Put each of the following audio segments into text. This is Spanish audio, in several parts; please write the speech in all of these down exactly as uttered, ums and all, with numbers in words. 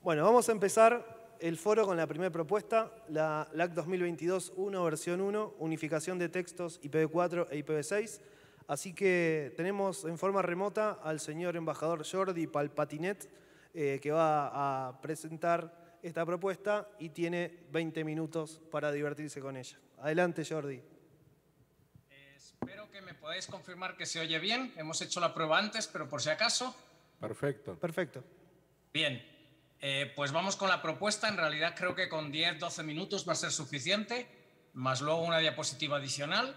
Bueno, vamos a empezar el foro con la primera propuesta, la L A C dos mil veintidós punto uno, versión uno, unificación de textos I P v cuatro e I P v seis. Así que tenemos en forma remota al señor embajador Jordi Palpatinet, eh, que va a presentar esta propuesta y tiene veinte minutos para divertirse con ella. Adelante, Jordi. Eh, espero que me podáis confirmar que se oye bien. Hemos hecho la prueba antes, pero por si acaso. Perfecto. Perfecto. Bien, eh, pues vamos con la propuesta. En realidad creo que con diez doce minutos va a ser suficiente, más luego una diapositiva adicional.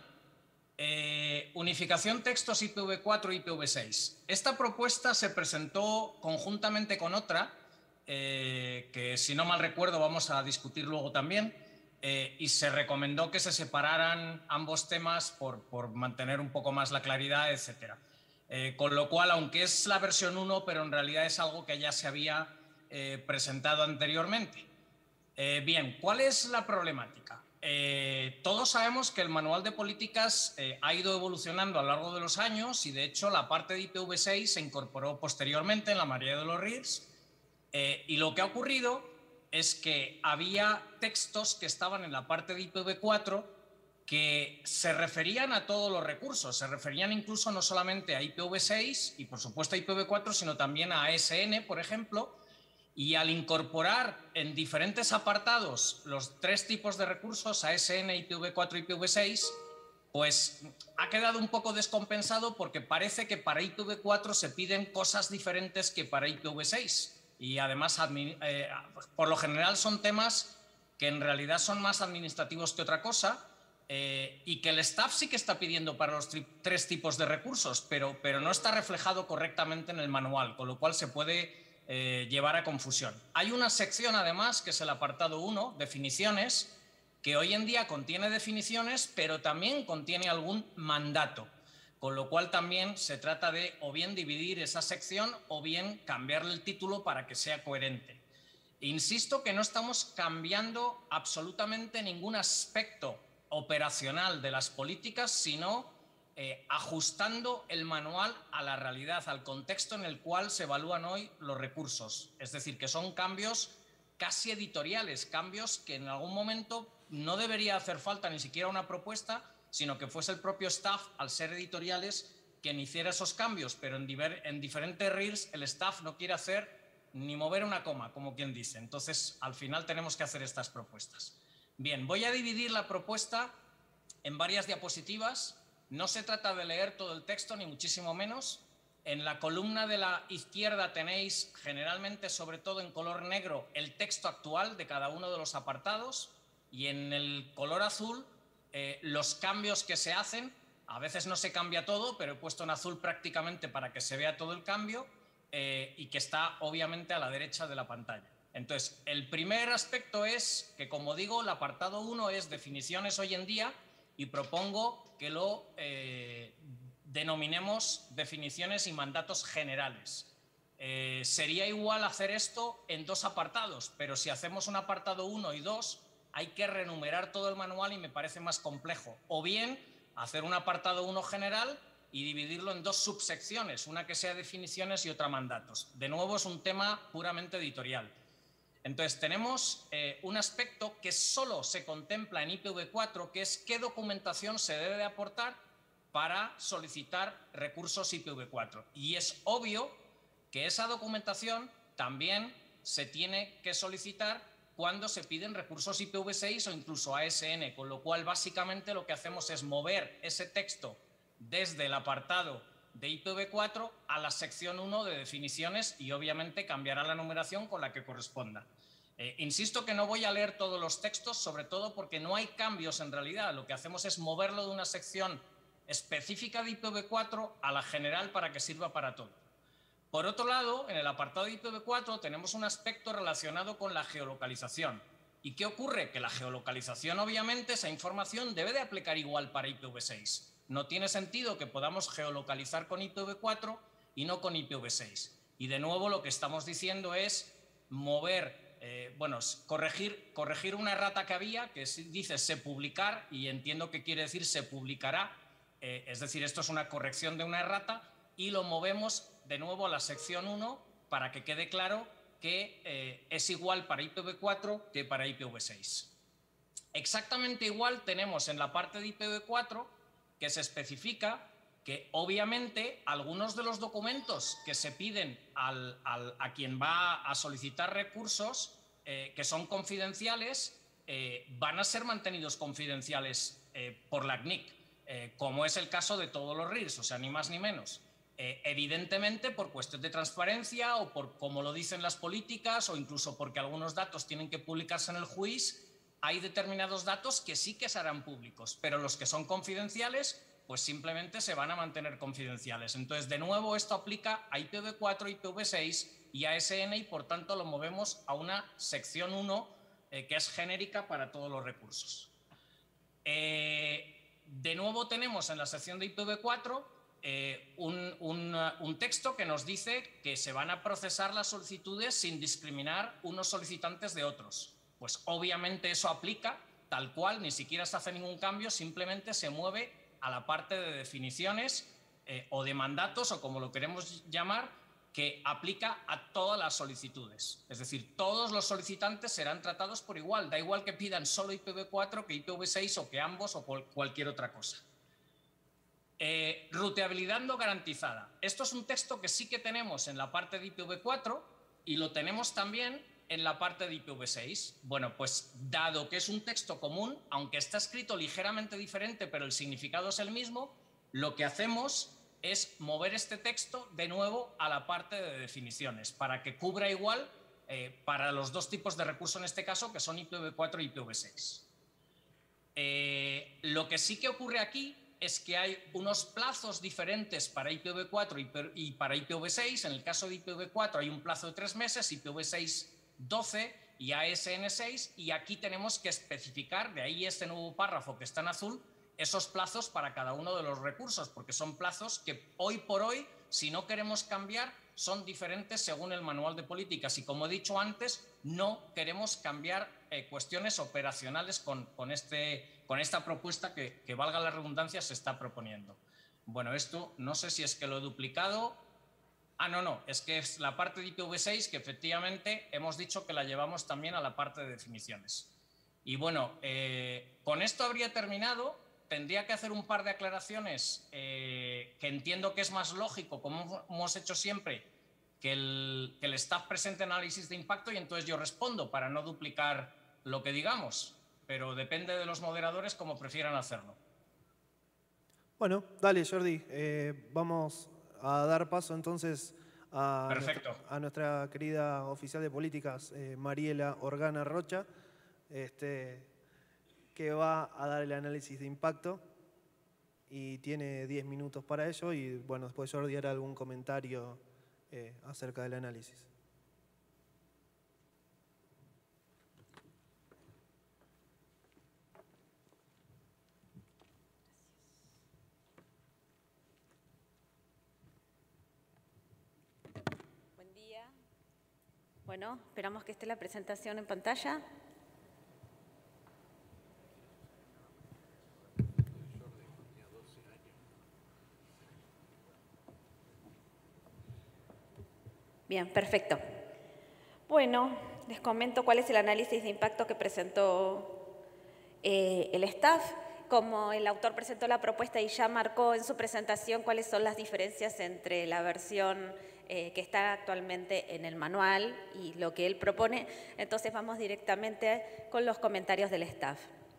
Eh, unificación textos I P v cuatro e I P v seis. Esta propuesta se presentó conjuntamente con otra, eh, que si no mal recuerdo vamos a discutir luego también, eh, y se recomendó que se separaran ambos temas por, por mantener un poco más la claridad, etcétera. Eh, con lo cual, aunque es la versión uno, pero en realidad es algo que ya se había eh, presentado anteriormente. Eh, bien, ¿cuál es la problemática? Eh, todos sabemos que el manual de políticas eh, ha ido evolucionando a lo largo de los años y de hecho la parte de I P v seis se incorporó posteriormente en la mayoría de los R I R S eh, y lo que ha ocurrido es que había textos que estaban en la parte de I P v cuatro que se referían a todos los recursos, se referían incluso no solamente a I P v seis y por supuesto a I P v cuatro, sino también a A S N, por ejemplo. Y al incorporar en diferentes apartados los tres tipos de recursos, A S N, I P v cuatro y I P v seis, pues ha quedado un poco descompensado porque parece que para I P v cuatro se piden cosas diferentes que para I P v seis. Y además, eh, por lo general son temas que en realidad son más administrativos que otra cosa eh, y que el staff sí que está pidiendo para los tres tipos de recursos, pero, pero no está reflejado correctamente en el manual, con lo cual se puede Eh, llevar a confusión. Hay una sección además que es el apartado uno, definiciones, que hoy en día contiene definiciones, pero también contiene algún mandato, con lo cual también se trata de o bien dividir esa sección o bien cambiarle el título para que sea coherente. Insisto que no estamos cambiando absolutamente ningún aspecto operacional de las políticas, sino Eh, ajustando el manual a la realidad, al contexto en el cual se evalúan hoy los recursos. Es decir, que son cambios casi editoriales, cambios que en algún momento no debería hacer falta ni siquiera una propuesta, sino que fuese el propio staff, al ser editoriales, quien hiciera esos cambios, pero en, diver, en diferentes R I R S el staff no quiere hacer ni mover una coma, como quien dice. Entonces, al final tenemos que hacer estas propuestas. Bien, voy a dividir la propuesta en varias diapositivas. No se trata de leer todo el texto, ni muchísimo menos. En la columna de la izquierda tenéis, generalmente, sobre todo en color negro, el texto actual de cada uno de los apartados y en el color azul eh, los cambios que se hacen. A veces no se cambia todo, pero he puesto en azul prácticamente para que se vea todo el cambio eh, y que está obviamente a la derecha de la pantalla. Entonces, el primer aspecto es que, como digo, el apartado uno es definiciones hoy en día y propongo que lo eh, denominemos definiciones y mandatos generales. Eh, sería igual hacer esto en dos apartados, pero si hacemos un apartado uno y dos, hay que renumerar todo el manual y me parece más complejo. O bien hacer un apartado uno general y dividirlo en dos subsecciones, una que sea definiciones y otra mandatos. De nuevo, es un tema puramente editorial. Entonces, tenemos eh, un aspecto que solo se contempla en I P v cuatro, que es qué documentación se debe de aportar para solicitar recursos I P v cuatro. Y es obvio que esa documentación también se tiene que solicitar cuando se piden recursos I P v seis o incluso A S N, con lo cual básicamente lo que hacemos es mover ese texto desde el apartado de I P v cuatro a la sección uno de definiciones y obviamente cambiará la numeración con la que corresponda. Eh, insisto que no voy a leer todos los textos, sobre todo porque no hay cambios en realidad. Lo que hacemos es moverlo de una sección específica de I P v cuatro a la general para que sirva para todo. Por otro lado, en el apartado de I P v cuatro tenemos un aspecto relacionado con la geolocalización. ¿Y qué ocurre? Que la geolocalización, obviamente, esa información debe de aplicar igual para I P v seis. No tiene sentido que podamos geolocalizar con I P v cuatro y no con I P v seis. Y de nuevo lo que estamos diciendo es mover, eh, bueno, corregir, corregir una errata que había, que dice se publicar, y entiendo que quiere decir se publicará, eh, es decir, esto es una corrección de una errata, y lo movemos de nuevo a la sección uno para que quede claro que eh, es igual para I P v cuatro que para I P v seis. Exactamente igual tenemos en la parte de I P v cuatro que se especifica que obviamente algunos de los documentos que se piden al, al, a quien va a solicitar recursos eh, que son confidenciales eh, van a ser mantenidos confidenciales eh, por la C N I C, eh, como es el caso de todos los R I Rs, o sea, ni más ni menos. Eh, evidentemente por cuestión de transparencia o por como lo dicen las políticas o incluso porque algunos datos tienen que publicarse en el juiz, hay determinados datos que sí que se harán públicos, pero los que son confidenciales pues simplemente se van a mantener confidenciales. Entonces, de nuevo, esto aplica a I P v cuatro, I P v seis y a S N y, por tanto, lo movemos a una sección uno eh, que es genérica para todos los recursos. Eh, de nuevo, tenemos en la sección de I P v cuatro eh, un, un, un texto que nos dice que se van a procesar las solicitudes sin discriminar unos solicitantes de otros. Pues, obviamente, eso aplica tal cual, ni siquiera se hace ningún cambio, simplemente se mueve a la parte de definiciones eh, o de mandatos, o como lo queremos llamar, que aplica a todas las solicitudes. Es decir, todos los solicitantes serán tratados por igual. Da igual que pidan solo I P v cuatro, que I P v seis o que ambos o cualquier otra cosa. Eh, ruteabilidad no garantizada. Esto es un texto que sí que tenemos en la parte de I P v cuatro y lo tenemos también en la parte de I P v seis. Bueno, pues dado que es un texto común, aunque está escrito ligeramente diferente, pero el significado es el mismo, lo que hacemos es mover este texto de nuevo a la parte de definiciones, para que cubra igual eh, para los dos tipos de recursos en este caso, que son I P v cuatro y I P v seis. Eh, lo que sí que ocurre aquí es que hay unos plazos diferentes para I P v cuatro y para I P v seis. En el caso de I P v cuatro hay un plazo de tres meses, I P v seis doce y A S N seis, y aquí tenemos que especificar, de ahí este nuevo párrafo que está en azul, esos plazos para cada uno de los recursos, porque son plazos que hoy por hoy, si no queremos cambiar, son diferentes según el manual de políticas. Y como he dicho antes, no queremos cambiar eh, cuestiones operacionales con, con, este, con esta propuesta que, que, valga la redundancia, se está proponiendo. Bueno, esto no sé si es que lo he duplicado. Ah, no, no, es que es la parte de I P v seis que efectivamente hemos dicho que la llevamos también a la parte de definiciones. Y bueno, eh, con esto habría terminado. Tendría que hacer un par de aclaraciones eh, que entiendo que es más lógico, como hemos hecho siempre, que el, que el staff presente análisis de impacto y entonces yo respondo para no duplicar lo que digamos, pero depende de los moderadores como prefieran hacerlo. Bueno, dale, Jordi. Eh, vamos a dar paso entonces a, Perfecto. Nuestra, a nuestra querida oficial de políticas, eh, Mariela Organa Rocha, este, que va a dar el análisis de impacto y tiene diez minutos para ello y bueno, después Jordi hará algún comentario eh, acerca del análisis. Buen día. Bueno, esperamos que esté la presentación en pantalla. Bien, perfecto. Bueno, les comento cuál es el análisis de impacto que presentó eh, el staff. Como el autor presentó la propuesta y ya marcó en su presentación cuáles son las diferencias entre la versión eh, que está actualmente en el manual y lo que él propone, entonces vamos directamente con los comentarios del staff.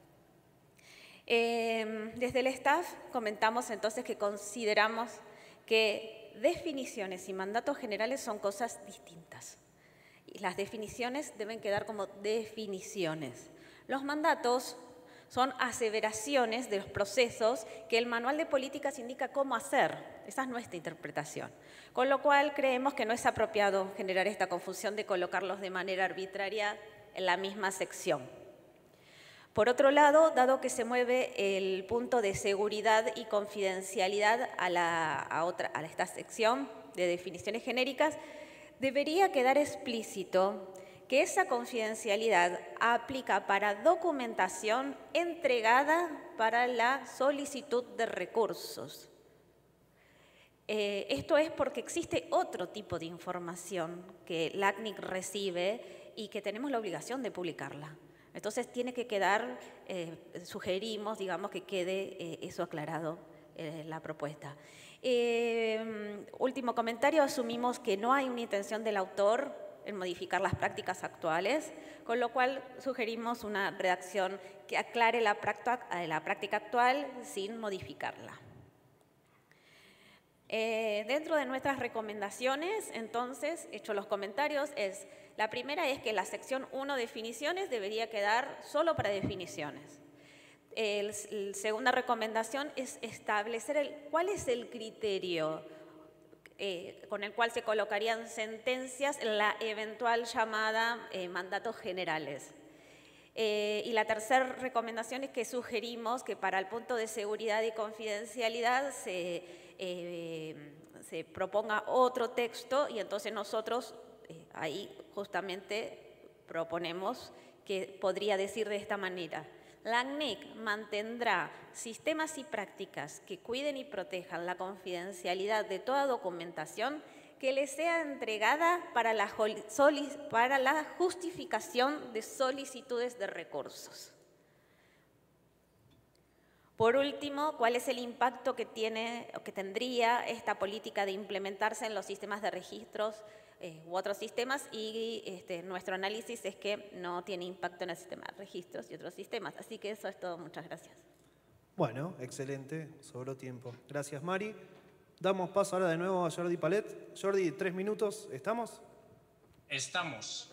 Eh, desde el staff comentamos entonces que consideramos que definiciones y mandatos generales son cosas distintas. Y las definiciones deben quedar como definiciones. Los mandatos son aseveraciones de los procesos que el manual de políticas indica cómo hacer. Esa es nuestra interpretación. Con lo cual creemos que no es apropiado generar esta confusión de colocarlos de manera arbitraria en la misma sección. Por otro lado, dado que se mueve el punto de seguridad y confidencialidad a, la, a, otra, a esta sección de definiciones genéricas, debería quedar explícito que esa confidencialidad aplica para documentación entregada para la solicitud de recursos. Eh, esto es porque existe otro tipo de información que la A C N I C recibe y que tenemos la obligación de publicarla. Entonces tiene que quedar, eh, sugerimos, digamos, que quede eh, eso aclarado en la propuesta. Eh, último comentario, asumimos que no hay una intención del autor en modificar las prácticas actuales, con lo cual sugerimos una redacción que aclare la práctica, la práctica actual sin modificarla. Eh, dentro de nuestras recomendaciones, entonces, hecho los comentarios, es la primera es que la sección uno, definiciones, debería quedar solo para definiciones. La segunda recomendación es establecer el, cuál es el criterio eh, con el cual se colocarían sentencias en la eventual llamada eh, mandatos generales. Eh, y la tercera recomendación es que sugerimos que para el punto de seguridad y confidencialidad se, eh, se proponga otro texto y entonces nosotros eh, ahí justamente proponemos que podría decir de esta manera: la A C N I C mantendrá sistemas y prácticas que cuiden y protejan la confidencialidad de toda documentación que le sea entregada para la, para la justificación de solicitudes de recursos. Por último, ¿cuál es el impacto que tiene o que tendría esta política de implementarse en los sistemas de registros eh, u otros sistemas? Y este, nuestro análisis es que no tiene impacto en el sistema de registros y otros sistemas. Así que eso es todo. Muchas gracias. Bueno, excelente. Sobró tiempo. Gracias, Mari. Damos paso ahora de nuevo a Jordi Palet. Jordi, tres minutos. ¿Estamos? Estamos.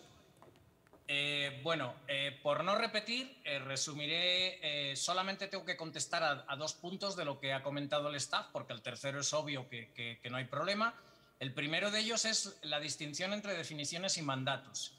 Eh, bueno, eh, por no repetir, eh, resumiré, eh, solamente tengo que contestar a, a dos puntos de lo que ha comentado el staff, porque el tercero es obvio que, que, que no hay problema. El primero de ellos es la distinción entre definiciones y mandatos.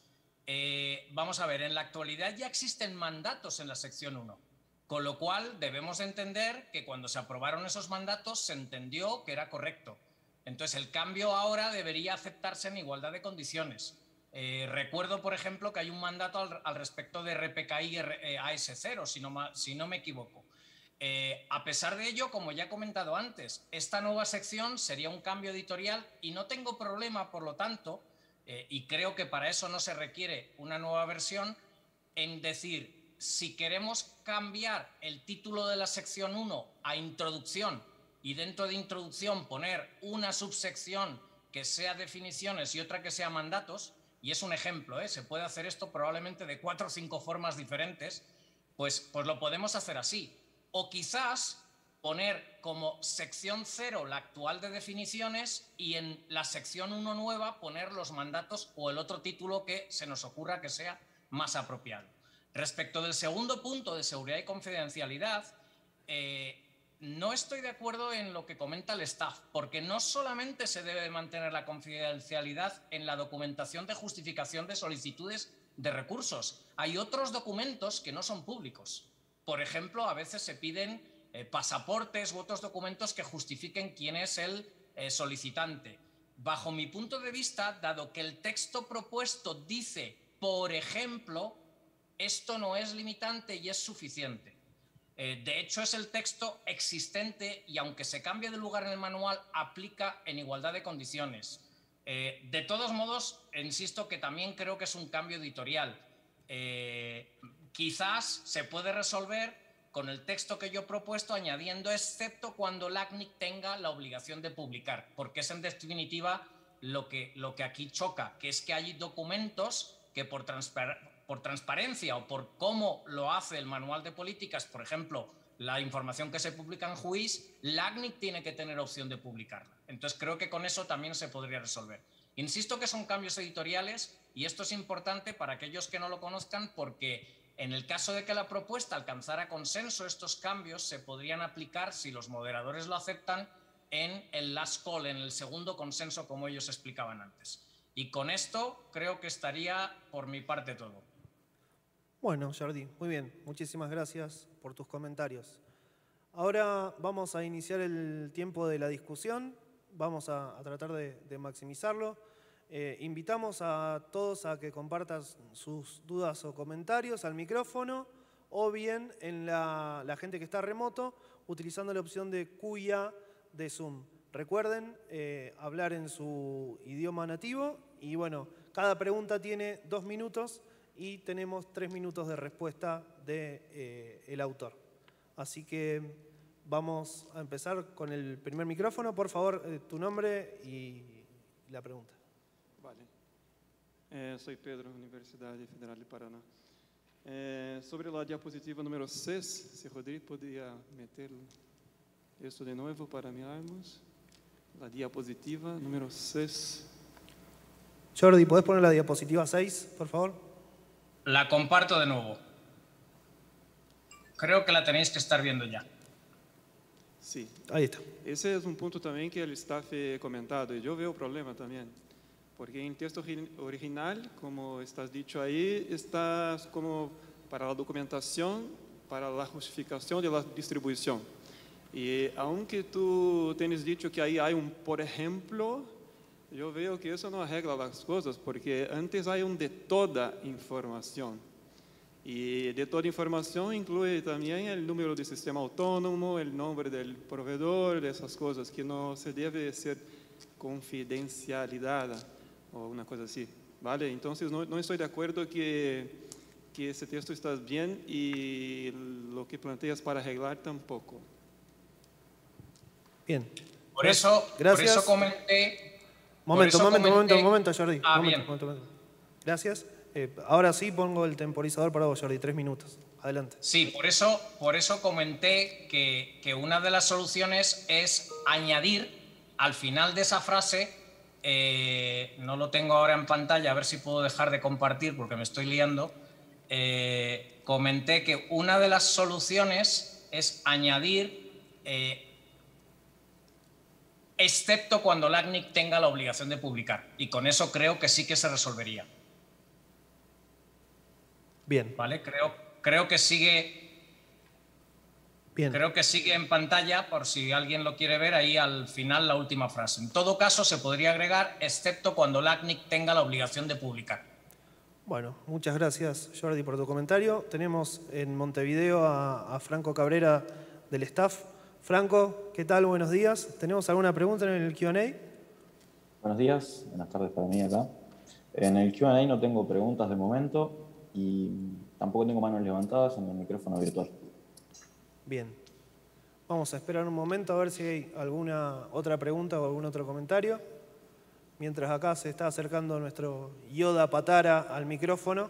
Eh, vamos a ver, en la actualidad ya existen mandatos en la sección uno, con lo cual debemos entender que cuando se aprobaron esos mandatos se entendió que era correcto. Entonces el cambio ahora debería aceptarse en igualdad de condiciones. Eh, recuerdo, por ejemplo, que hay un mandato al, al respecto de R P K I eh, A S cero, si no, si no me equivoco. Eh, a pesar de ello, como ya he comentado antes, esta nueva sección sería un cambio editorial y no tengo problema, por lo tanto, eh, y creo que para eso no se requiere una nueva versión, en decir, si queremos cambiar el título de la sección uno a introducción y dentro de introducción poner una subsección que sea definiciones y otra que sea mandatos, y es un ejemplo, ¿eh? Se puede hacer esto probablemente de cuatro o cinco formas diferentes, pues, pues lo podemos hacer así. O quizás poner como sección cero la actual de definiciones y en la sección uno nueva poner los mandatos o el otro título que se nos ocurra que sea más apropiado. Respecto del segundo punto de seguridad y confidencialidad, eh, no estoy de acuerdo en lo que comenta el staff, porque no solamente se debe mantener la confidencialidad en la documentación de justificación de solicitudes de recursos. Hay otros documentos que no son públicos. Por ejemplo, a veces se piden eh, pasaportes u otros documentos que justifiquen quién es el eh, solicitante. Bajo mi punto de vista, dado que el texto propuesto dice, por ejemplo, esto no es limitante y es suficiente. De hecho, es el texto existente y aunque se cambie de lugar en el manual, aplica en igualdad de condiciones. Eh, de todos modos, insisto que también creo que es un cambio editorial. Eh, quizás se puede resolver con el texto que yo he propuesto añadiendo excepto cuando la A C N I C tenga la obligación de publicar, porque es en definitiva lo que, lo que aquí choca, que es que hay documentos que por transparencia por transparencia o por cómo lo hace el manual de políticas, por ejemplo, la información que se publica en Juiz, la A C N I C tiene que tener opción de publicarla. Entonces creo que con eso también se podría resolver. Insisto que son cambios editoriales y esto es importante para aquellos que no lo conozcan porque en el caso de que la propuesta alcanzara consenso, estos cambios se podrían aplicar, si los moderadores lo aceptan, en el last call, en el segundo consenso, como ellos explicaban antes. Y con esto creo que estaría por mi parte todo. Bueno, Jordi, muy bien. Muchísimas gracias por tus comentarios. Ahora vamos a iniciar el tiempo de la discusión. Vamos a, a tratar de, de maximizarlo. Eh, invitamos a todos a que compartan sus dudas o comentarios al micrófono o bien en la, la gente que está remoto utilizando la opción de Q I A de Zoom. Recuerden eh, hablar en su idioma nativo y bueno, cada pregunta tiene dos minutos y tenemos tres minutos de respuesta del de, eh, autor. Así que vamos a empezar con el primer micrófono. Por favor, eh, tu nombre y la pregunta. Vale. Eh, soy Pedro, Universidad Federal de Paraná. Eh, sobre la diapositiva número seis, si Rodrigo podía meter eso de nuevo para mirarmos. La diapositiva número seis. Jordi, ¿podés poner la diapositiva seis, por favor? La comparto de nuevo. Creo que la tenéis que estar viendo ya. Sí. Ahí está. Ese es un punto también que el staff ha comentado y yo veo problema también. Porque en texto original, como estás dicho ahí, está como para la documentación, para la justificación de la distribución. Y aunque tú tienes dicho que ahí hay un por ejemplo, yo veo que eso no arregla las cosas, porque antes hay un de toda información. Y de toda información incluye también el número de sistema autónomo, el nombre del proveedor, de esas cosas que no se debe ser confidencialidad o una cosa así, ¿vale? Entonces no, no estoy de acuerdo que, que ese texto está bien y lo que planteas para arreglar tampoco. Bien. Por eso, Gracias. Por eso comenté... Momento, por eso momento, comenté, momento, momento, Jordi. Ah, momento, bien. momento, momento. Gracias. Eh, ahora sí pongo el temporizador para vos, Jordi. Tres minutos. Adelante. Sí, por eso, por eso comenté que, que una de las soluciones es añadir al final de esa frase, eh, no lo tengo ahora en pantalla, a ver si puedo dejar de compartir porque me estoy liando, eh, comenté que una de las soluciones es añadir... Eh, excepto cuando la A C N I C tenga la obligación de publicar. Y con eso creo que sí que se resolvería. Bien. ¿Vale? Creo, creo que sigue... Bien. Creo que sigue en pantalla, por si alguien lo quiere ver, ahí al final la última frase. En todo caso, se podría agregar, excepto cuando la A C N I C tenga la obligación de publicar. Bueno, muchas gracias, Jordi, por tu comentario. Tenemos en Montevideo a, a Franco Cabrera del staff. Franco, ¿qué tal? Buenos días. ¿Tenemos alguna pregunta en el Q and A? Buenos días, buenas tardes para mí acá. En el Q and A no tengo preguntas de momento y tampoco tengo manos levantadas en el micrófono virtual. Bien. Vamos a esperar un momento a ver si hay alguna otra pregunta o algún otro comentario. Mientras acá se está acercando nuestro Yoda Patara al micrófono.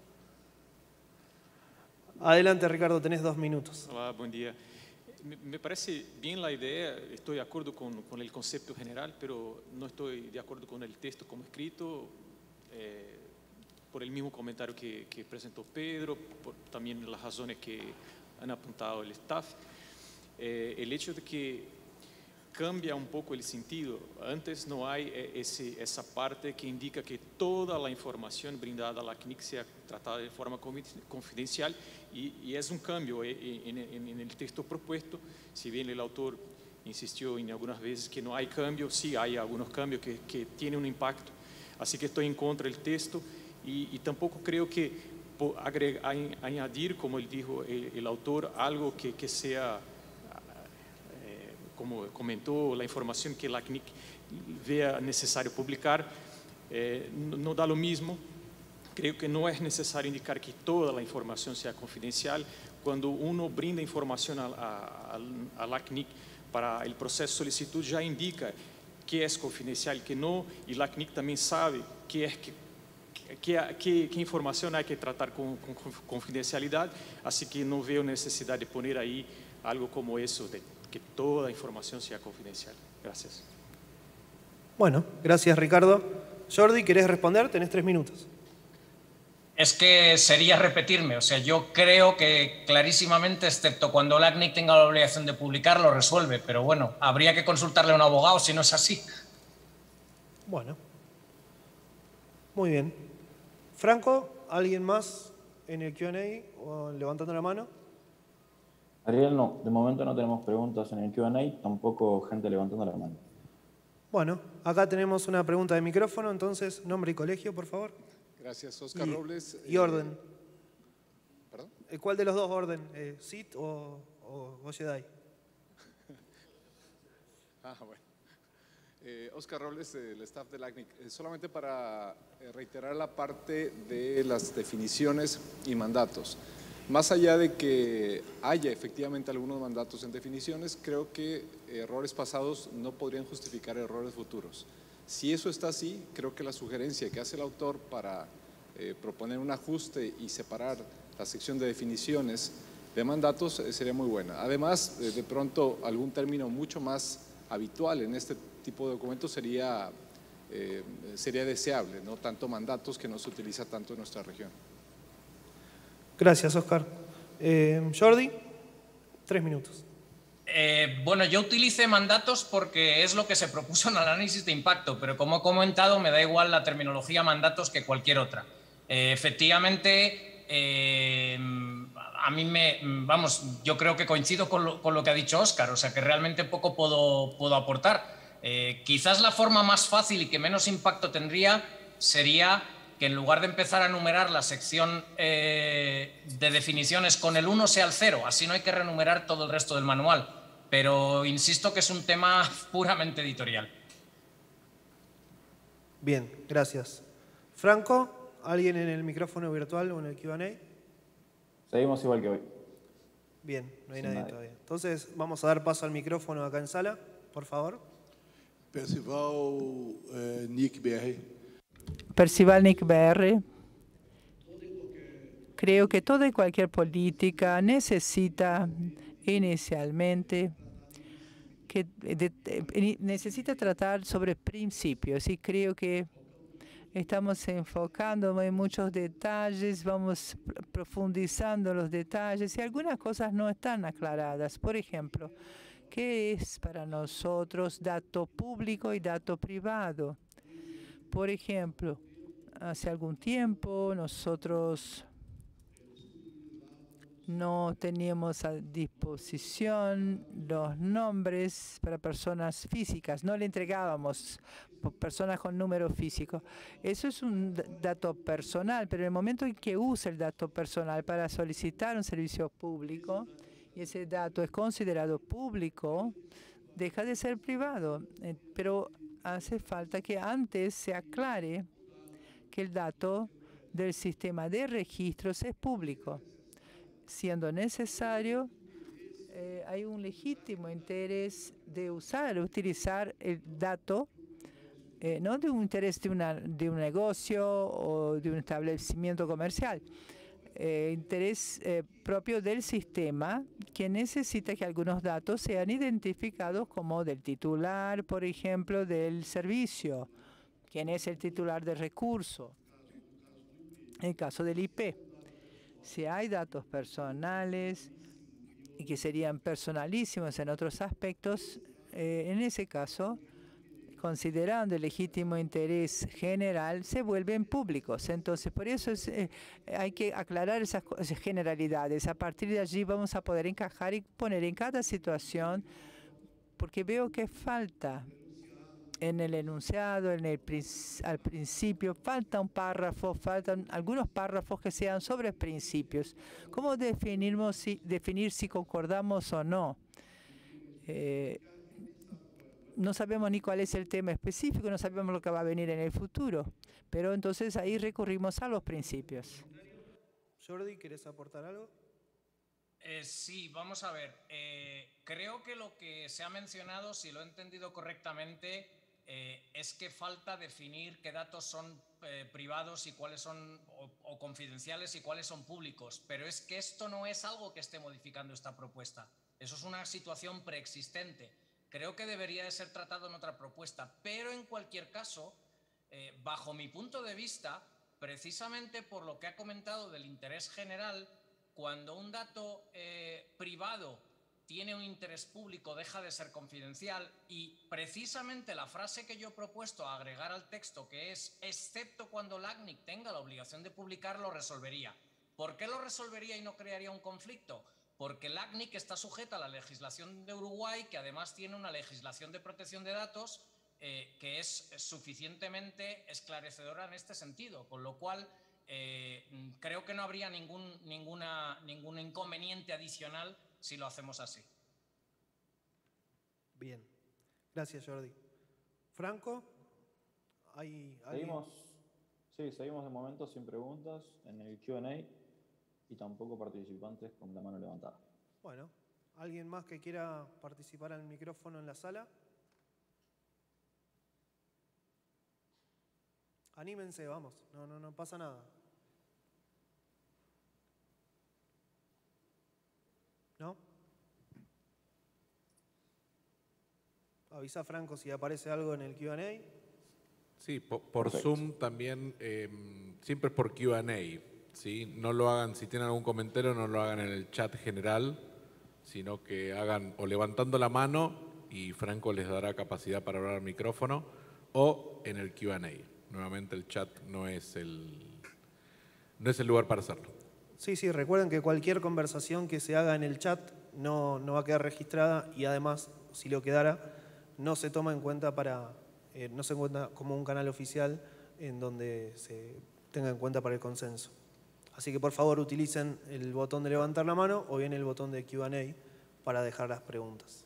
Adelante, Ricardo, tenés dos minutos. Olá, bom dia. Me parece bien la idea, estoy de acuerdo con, con el concepto general, pero no estoy de acuerdo con el texto como escrito, eh, por el mismo comentario que, que presentó Pedro, por también las razones que han apuntado el staff. Eh, el hecho de que cambia un poco el sentido. Antes no hay ese, esa parte que indica que toda la información brindada a la C N I C sea tratada de forma confidencial y, y es un cambio en, en, en el texto propuesto. Si bien el autor insistió en algunas veces que no hay cambio, sí hay algunos cambios que, que tienen un impacto. Así que estoy en contra del texto y, y tampoco creo que agregar, añadir, como él dijo el, el autor, algo que, que sea... como comentou, a informação que a C N I C vea necessário publicar, eh, não dá o mesmo. Creio que não é necessário indicar que toda a informação seja confidencial. Quando uno brinda informação a, a, a la C N I C para o processo de solicitud, já indica que é confidencial e que não, e a C N I C também sabe que é que que, que, que informação há que tratar com, com confidencialidade, assim que não vejo necessidade de pôr aí algo como isso, de que toda la información sea confidencial. Gracias. Bueno, gracias, Ricardo. Jordi, ¿querés responder? Tenés tres minutos. Es que sería repetirme. O sea, yo creo que clarísimamente, excepto cuando la A C N I C tenga la obligación de publicar, lo resuelve. Pero bueno, habría que consultarle a un abogado si no es así. Bueno. Muy bien. Franco, ¿alguien más en el Q and A o levantando la mano? Ariel, no, de momento no tenemos preguntas en el Q and A, tampoco gente levantando la mano. Bueno, acá tenemos una pregunta de micrófono, entonces, nombre y colegio, por favor. Gracias, Oscar y, Robles. Y orden. ¿Perdón? ¿Cuál de los dos orden? Eh, ¿Sith o, o, o Jedi? Ah, bueno. Eh, Oscar Robles, del staff de LACNIC. Eh, solamente para eh, reiterar la parte de las definiciones y mandatos. Más allá de que haya efectivamente algunos mandatos en definiciones, creo que errores pasados no podrían justificar errores futuros. Si eso está así, creo que la sugerencia que hace el autor para eh, proponer un ajuste y separar la sección de definiciones de mandatos eh, sería muy buena. Además, eh, de pronto, algún término mucho más habitual en este tipo de documentos sería, eh, sería deseable, ¿no? Tanto mandatos que no se utiliza tanto en nuestra región. Gracias, Oscar. Eh, Jordi, tres minutos. Eh, bueno, yo utilicé mandatos porque es lo que se propuso en el análisis de impacto, pero como he comentado, me da igual la terminología mandatos que cualquier otra. Eh, efectivamente, eh, a mí me, vamos, yo creo que coincido con lo, con lo que ha dicho Oscar, o sea que realmente poco puedo, puedo aportar. Eh, quizás la forma más fácil y que menos impacto tendría sería que en lugar de empezar a enumerar la sección eh, de definiciones con el uno sea el cero, así no hay que renumerar todo el resto del manual. Pero insisto que es un tema puramente editorial. Bien, gracias. Franco, ¿alguien en el micrófono virtual o en el Q and A? Seguimos igual que hoy. Bien, no hay Sin nadie nadie. todavía. Entonces vamos a dar paso al micrófono acá en sala, por favor. Percival eh, Nick B R. Percival Nick B R. Creo que toda y cualquier política necesita inicialmente que de, de, necesita tratar sobre principios y creo que estamos enfocando en muchos detalles, vamos profundizando los detalles y algunas cosas no están aclaradas. Por ejemplo, ¿qué es para nosotros dato público y dato privado? Por ejemplo, hace algún tiempo nosotros no teníamos a disposición los nombres para personas físicas, no le entregábamos personas con número físico. Eso es un dato personal, pero en el momento en que usa el dato personal para solicitar un servicio público y ese dato es considerado público, deja de ser privado. Eh, pero hace falta que antes se aclare que el dato del sistema de registros es público. Siendo necesario, eh, hay un legítimo interés de usar, utilizar el dato, eh, no de un interés de, una, de un negocio o de un establecimiento comercial, eh, interés eh, propio del sistema que necesita que algunos datos sean identificados como del titular, por ejemplo, del servicio, quién es el titular del recurso, en el caso del I P. Si hay datos personales y que serían personalísimos en otros aspectos, eh, en ese caso, considerando el legítimo interés general, se vuelven públicos. Entonces, por eso es, eh, hay que aclarar esas, esas generalidades. A partir de allí vamos a poder encajar y poner en cada situación, porque veo que falta en el enunciado, en el, al principio, falta un párrafo, faltan algunos párrafos que sean sobre principios. ¿Cómo definimos si, definir si concordamos o no? Eh, no sabemos ni cuál es el tema específico, no sabemos lo que va a venir en el futuro, pero entonces ahí recurrimos a los principios. Jordi, ¿quieres aportar algo? Eh, sí, vamos a ver. Eh, creo que lo que se ha mencionado, si lo he entendido correctamente, Eh, es que falta definir qué datos son eh, privados y cuáles son o, o confidenciales y cuáles son públicos. Pero es que esto no es algo que esté modificando esta propuesta. Eso es una situación preexistente. Creo que debería de ser tratado en otra propuesta. Pero en cualquier caso, eh, bajo mi punto de vista, precisamente por lo que ha comentado del interés general, cuando un dato eh, privado tiene un interés público, deja de ser confidencial, y precisamente la frase que yo he propuesto a agregar al texto, que es excepto cuando LACNIC tenga la obligación de publicar, lo resolvería. ¿Por qué lo resolvería y no crearía un conflicto? Porque LACNIC está sujeta a la legislación de Uruguay, que además tiene una legislación de protección de datos eh, que es suficientemente esclarecedora en este sentido, con lo cual eh, creo que no habría ningún, ninguna, ningún inconveniente adicional si lo hacemos así. Bien. Gracias, Jordi. Franco, ¿hay alguien? Seguimos, sí, seguimos de momento sin preguntas en el Q and A y tampoco participantes con la mano levantada. Bueno, ¿alguien más que quiera participar al micrófono en la sala? Anímense, vamos, no, no, no pasa nada. ¿No? Avisa Franco si aparece algo en el Q and A. Sí, por, por Zoom también, eh, siempre es por Q and A, ¿sí? No lo hagan, si tienen algún comentario, no lo hagan en el chat general, sino que hagan o levantando la mano y Franco les dará capacidad para hablar al micrófono, o en el Q and A. Nuevamente el chat no es el, no es el lugar para hacerlo. Sí, sí, recuerden que cualquier conversación que se haga en el chat no, no va a quedar registrada y además, si lo quedara, no se toma en cuenta para, eh, no se cuenta como un canal oficial en donde se tenga en cuenta para el consenso. Así que por favor utilicen el botón de levantar la mano o bien el botón de Q and A para dejar las preguntas.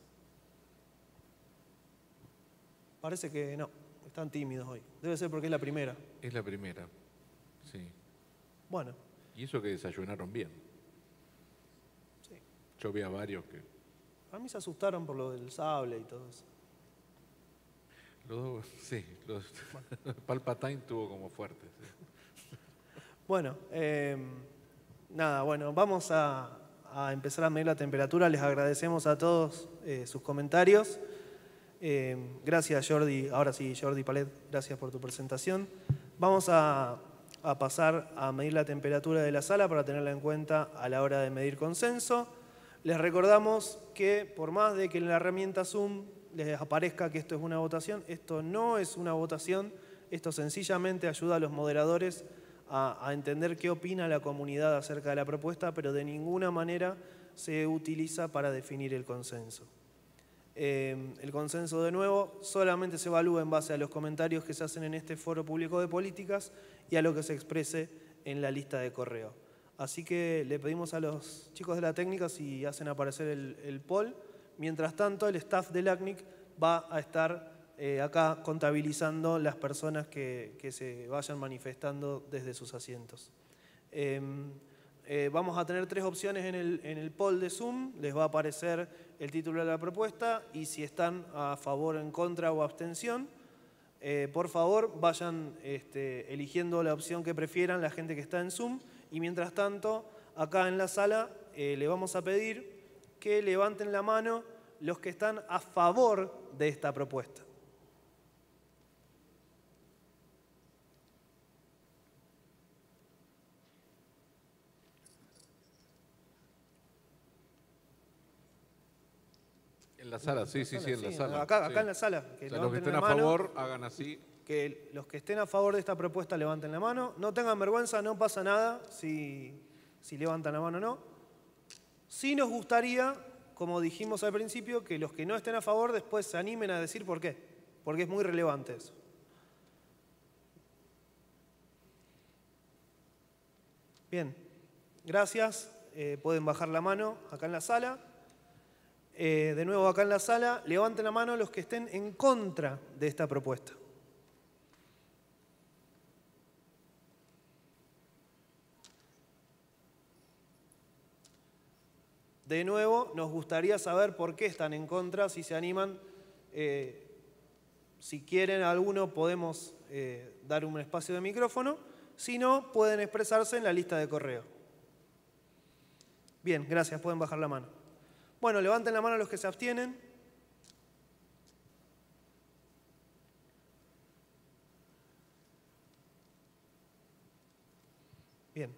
Parece que no, están tímidos hoy. Debe ser porque es la primera. Es la primera, sí. Bueno. Y eso que desayunaron bien. Sí. Yo vi a varios que... A mí se asustaron por lo del sable y todo eso. Los dos, sí. Los, bueno. Palpatine tuvo como fuerte. Sí. Bueno, eh, nada, bueno, vamos a, a empezar a medir la temperatura. Les agradecemos a todos eh, sus comentarios. Eh, gracias, Jordi. Ahora sí, Jordi Palet, gracias por tu presentación. Vamos a... a pasar a medir la temperatura de la sala para tenerla en cuenta a la hora de medir consenso. Les recordamos que por más de que en la herramienta Zoom les aparezca que esto es una votación, esto no es una votación, esto sencillamente ayuda a los moderadores a, a entender qué opina la comunidad acerca de la propuesta, pero de ninguna manera se utiliza para definir el consenso. Eh, el consenso, de nuevo, solamente se evalúa en base a los comentarios que se hacen en este foro público de políticas y a lo que se exprese en la lista de correo. Así que le pedimos a los chicos de la técnica si hacen aparecer el, el poll. Mientras tanto, el staff del A C N I C va a estar eh, acá contabilizando las personas que, que se vayan manifestando desde sus asientos. Eh, Eh, vamos a tener tres opciones en el, en el poll de Zoom. Les va a aparecer el título de la propuesta y si están a favor, en contra o abstención. Eh, por favor, vayan este, eligiendo la opción que prefieran la gente que está en Zoom. Y mientras tanto, acá en la sala eh, le vamos a pedir que levanten la mano los que están a favor de esta propuesta. En la sala, sí, sí, sí, en la sí, sala. Acá, acá sí. en la sala. Que o sea, los que estén la a mano, favor, hagan así. Que los que estén a favor de esta propuesta levanten la mano. No tengan vergüenza, no pasa nada si, si levantan la mano o no. Sí nos gustaría, como dijimos al principio, que los que no estén a favor después se animen a decir por qué. Porque es muy relevante eso. Bien, gracias. Eh, pueden bajar la mano acá en la sala. Eh, de nuevo acá en la sala, levanten la mano los que estén en contra de esta propuesta. De nuevo, nos gustaría saber por qué están en contra, si se animan. Eh, si quieren alguno, podemos eh, dar un espacio de micrófono. Si no, pueden expresarse en la lista de correo. Bien, gracias, pueden bajar la mano. Bueno, levanten la mano los que se abstienen. Bien.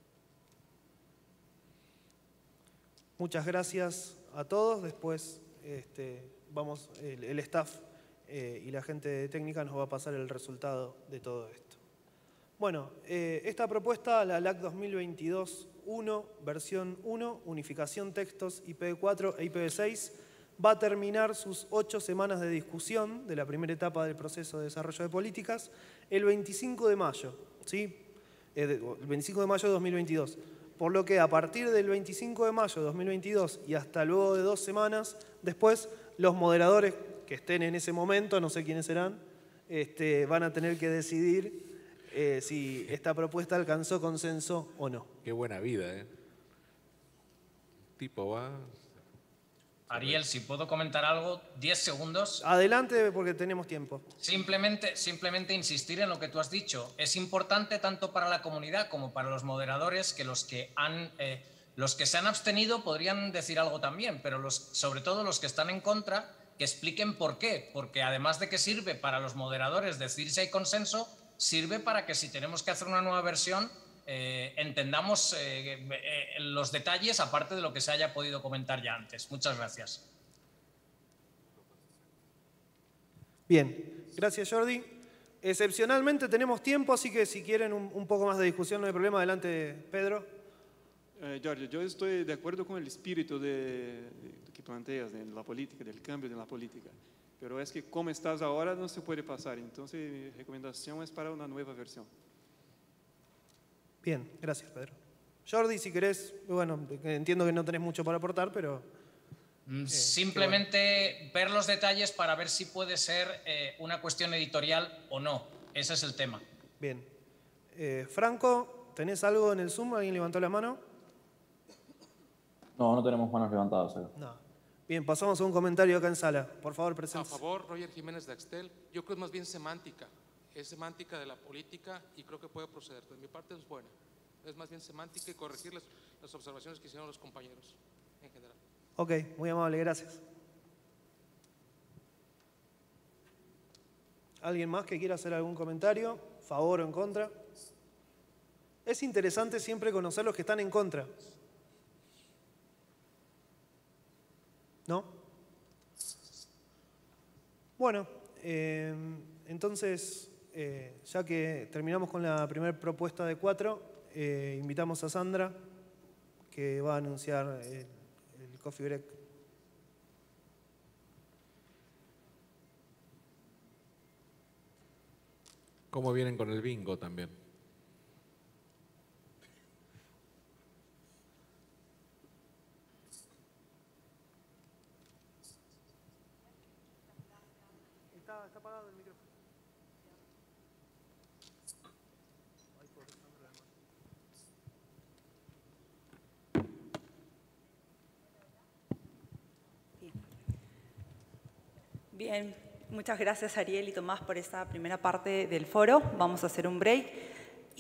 Muchas gracias a todos. Después este, vamos, el, el staff eh, y la gente de técnica nos va a pasar el resultado de todo esto. Bueno, eh, esta propuesta, la L A C dos mil veintidós uno, versión uno, unificación textos I P v cuatro e I P v seis, va a terminar sus ocho semanas de discusión de la primera etapa del proceso de desarrollo de políticas el veinticinco de mayo, ¿sí? Eh, de, el veinticinco de mayo de dos mil veintidós. Por lo que a partir del veinticinco de mayo de dos mil veintidós y hasta luego de dos semanas después, los moderadores que estén en ese momento, no sé quiénes serán, este, van a tener que decidir eh, si esta propuesta alcanzó consenso o no. Qué buena vida, ¿eh? Tipo va... Ariel, si puedo comentar algo, diez segundos. Adelante, porque tenemos tiempo. Simplemente, simplemente insistir en lo que tú has dicho. Es importante tanto para la comunidad como para los moderadores que los que han, eh, los que se han abstenido podrían decir algo también, pero los, sobre todo los que están en contra, que expliquen por qué. Porque además de que sirve para los moderadores decir si hay consenso, sirve para que si tenemos que hacer una nueva versión, Eh, entendamos eh, eh, los detalles aparte de lo que se haya podido comentar ya antes. Muchas gracias. Bien, gracias Jordi. Excepcionalmente tenemos tiempo, así que si quieren un, un poco más de discusión no hay problema. Adelante, Pedro. Eh, Giorgio, yo estoy de acuerdo con el espíritu de, de, que planteas de la política, del cambio de la política. Pero es que como estás ahora no se puede pasar. Entonces mi recomendación es para una nueva versión. Bien, gracias, Pedro. Jordi, si querés, bueno, entiendo que no tenés mucho para aportar, pero... Eh, Simplemente bueno. ver los detalles para ver si puede ser eh, una cuestión editorial o no. Ese es el tema. Bien. Eh, Franco, ¿tenés algo en el Zoom? ¿Alguien levantó la mano? No, no tenemos manos levantadas acá. No. Bien, pasamos a un comentario acá en sala. Por favor, A presente. favor, Roger Jiménez de Axtel. Yo creo que es más bien semántica. Es semántica de la política y creo que puede proceder. De mi parte es buena. Es más bien semántica y corregir las, las observaciones que hicieron los compañeros en general. Ok, muy amable, gracias. ¿Alguien más que quiera hacer algún comentario? ¿Favor o en contra? Es interesante siempre conocer los que están en contra. ¿No? Bueno, eh, entonces... Eh, ya que terminamos con la primera propuesta de cuatro, eh, invitamos a Sandra, que va a anunciar el, el coffee break. ¿Cómo vienen con el bingo también? Está, está apagado el micrófono. Bien, muchas gracias Ariel y Tomás por esta primera parte del foro. Vamos a hacer un break.